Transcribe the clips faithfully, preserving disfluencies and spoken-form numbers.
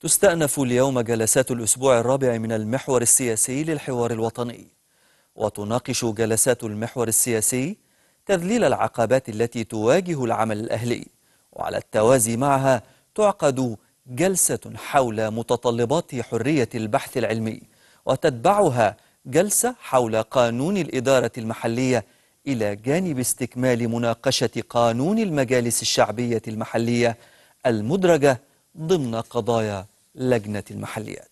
تستأنف اليوم جلسات الأسبوع الرابع من المحور السياسي للحوار الوطني، وتناقش جلسات المحور السياسي تذليل العقبات التي تواجه العمل الأهلي، وعلى التوازي معها تعقد جلسة حول متطلبات حرية البحث العلمي، وتتبعها جلسة حول قانون الإدارة المحلية، إلى جانب استكمال مناقشة قانون المجالس الشعبية المحلية المدرجة ضمن قضايا لجنة المحليات.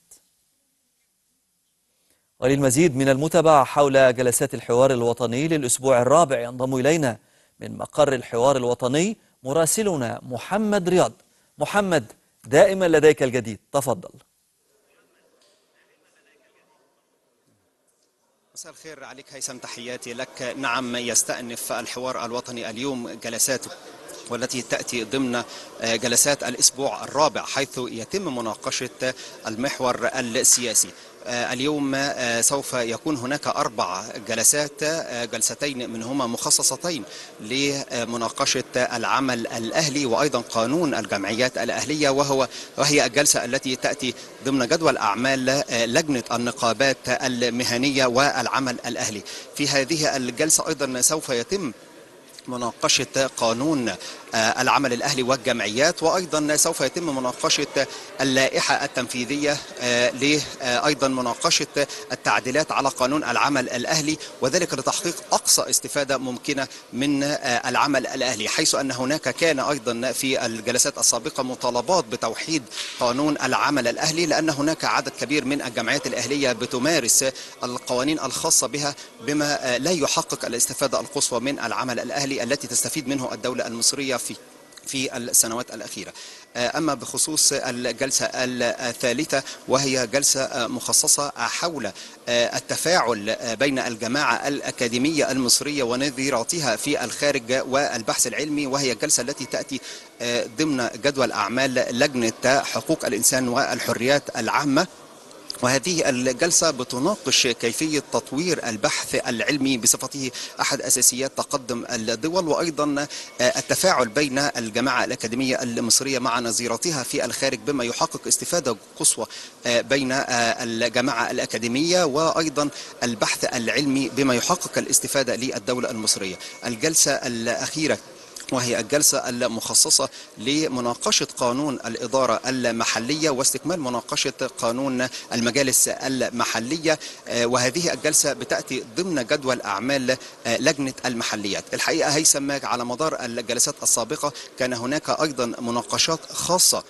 وللمزيد من المتابعة حول جلسات الحوار الوطني للأسبوع الرابع ينضم إلينا من مقر الحوار الوطني مراسلنا محمد رياض. محمد، دائما لديك الجديد، تفضل. مساء الخير عليك هيثم، تحياتي لك. نعم، يستأنف الحوار الوطني اليوم جلساته، والتي تأتي ضمن جلسات الأسبوع الرابع، حيث يتم مناقشة المحور السياسي. اليوم سوف يكون هناك أربع جلسات، جلستين منهما مخصصتين لمناقشة العمل الأهلي وأيضا قانون الجمعيات الأهلية، وهو وهي الجلسة التي تأتي ضمن جدول أعمال لجنة النقابات المهنية والعمل الأهلي. في هذه الجلسة أيضا سوف يتم مناقشة قانون العمل الأهلي والجمعيات، وأيضا سوف يتم مناقشة اللائحة التنفيذية لأيضا مناقشة التعديلات على قانون العمل الأهلي، وذلك لتحقيق أقصى استفادة ممكنة من العمل الأهلي، حيث أن هناك كان أيضا في الجلسات السابقة مطالبات بتوحيد قانون العمل الأهلي، لأن هناك عدد كبير من الجمعيات الأهلية بتمارس القوانين الخاصة بها بما لا يحقق الاستفادة القصوى من العمل الأهلي التي تستفيد منه الدولة المصرية في في السنوات الأخيرة. أما بخصوص الجلسة الثالثة، وهي جلسة مخصصة حول التفاعل بين الجماعة الأكاديمية المصرية ونظيراتها في الخارج والبحث العلمي، وهي الجلسة التي تأتي ضمن جدول أعمال لجنة حقوق الإنسان والحريات العامة. وهذه الجلسة بتناقش كيفية تطوير البحث العلمي بصفته أحد أساسيات تقدم الدول، وأيضا التفاعل بين الجماعة الأكاديمية المصرية مع نظيرتها في الخارج بما يحقق استفادة قصوى بين الجماعة الأكاديمية وأيضا البحث العلمي بما يحقق الاستفادة للدولة المصرية. الجلسة الأخيرة وهي الجلسة المخصصة لمناقشة قانون الإدارة المحلية واستكمال مناقشة قانون المجالس المحلية، وهذه الجلسة بتأتي ضمن جدول أعمال لجنة المحليات. الحقيقة هيثم، على مدار الجلسات السابقة كان هناك أيضا مناقشات خاصة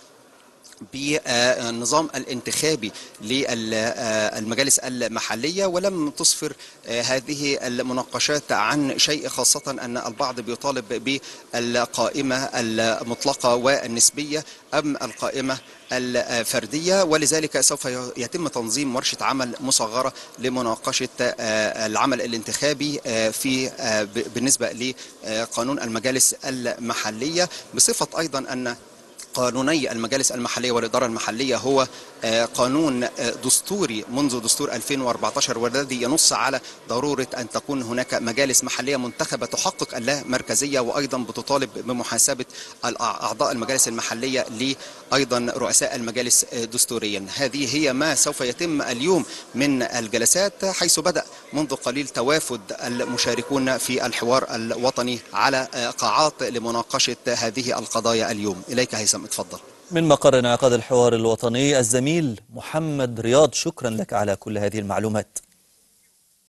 بالنظام الانتخابي للمجالس المحلية، ولم تسفر هذه المناقشات عن شيء، خاصة أن البعض بيطالب بالقائمة المطلقة والنسبية أم القائمة الفردية، ولذلك سوف يتم تنظيم ورشة عمل مصغرة لمناقشة العمل الانتخابي في بالنسبة لقانون المجالس المحلية، بصفة أيضا أن قانوني المجالس المحلية والإدارة المحلية هو قانون دستوري منذ دستور ألفين وأربعة عشر، والذي ينص على ضرورة أن تكون هناك مجالس محلية منتخبة تحقق اللامركزية، وأيضا بتطالب بمحاسبة أعضاء المجالس المحلية لأيضا رؤساء المجالس دستوريا. هذه هي ما سوف يتم اليوم من الجلسات، حيث بدأ منذ قليل توافد المشاركون في الحوار الوطني على قاعات لمناقشة هذه القضايا اليوم. إليك هيثم، اتفضل. من مقر انعقاد الحوار الوطني الزميل محمد رياض، شكرا لك على كل هذه المعلومات.